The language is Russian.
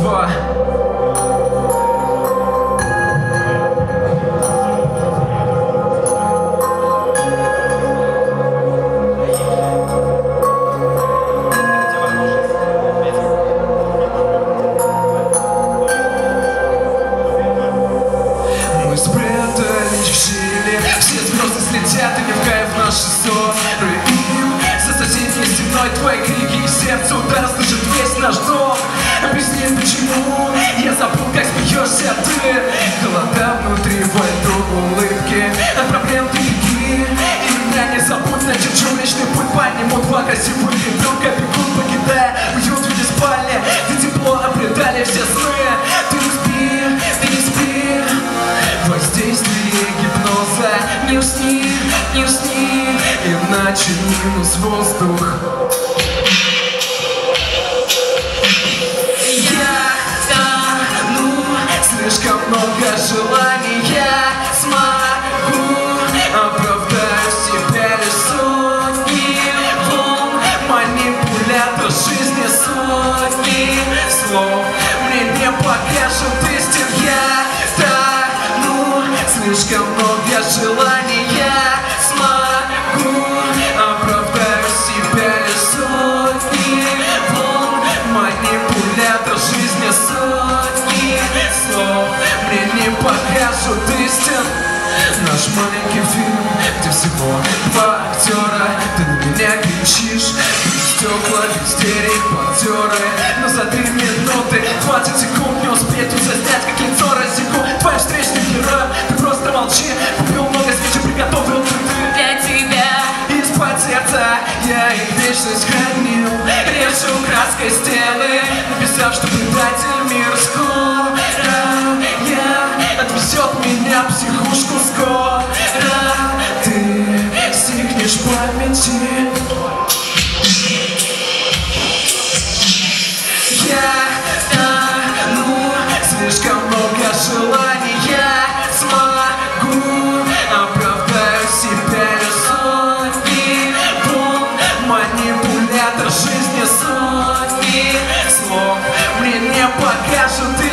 2. Мы спрятались в щели, все звезды слетят и не в кайф наши ссоры. Им за соседней стеной твои крики и сердце удар слышит весь наш дом. Объясни, почему я забыл, как смеешься ты. Холода внутри, войду улыбки, от проблем далеки. И меня не забудь, найдем уличный путь, подниму два красивых ребенка, бегут, покидая уют в виде спальни, где тепло обретали все сны. Ты не спи, воздействие гипноза. Не усни, не усни, иначе минус воздух. Слишком много желаний, я смогу оправдать себя сотни волн. Манипулятор жизни сотни слов мне не покажут истин, я тону. Слишком много желаний, я смогу оправдать себя сотни волн. Манипулятор жизни сотни слов мне не покажут истин. Наш маленький фильм, где всего два актера. Ты на меня кричишь, стекла везде репортеры. Но за 3 минуты 20 секунд не успеть заснять, как лицо рассеку. Твоим встречным героем ты просто молчи. Купил много свечей, приготовил цветы для тебя. Из-под сердца я их вечность хранил. Режу краской стены, написав, что предатель мир скоро отвезет меня в психушку скоро. Ты стихнешь в памяти. Я тону, слишком много желаний, я смогу оправдать себя сотни волн. Манипулятор жизни сотни слов мне не покажут.